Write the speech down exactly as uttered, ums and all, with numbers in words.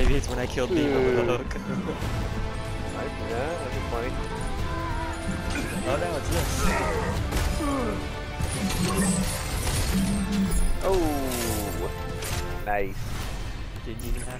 it's when I killed Nemo with a hook. I, yeah, that'd be funny. Oh, now it's this. Oh, nice. Didn't even have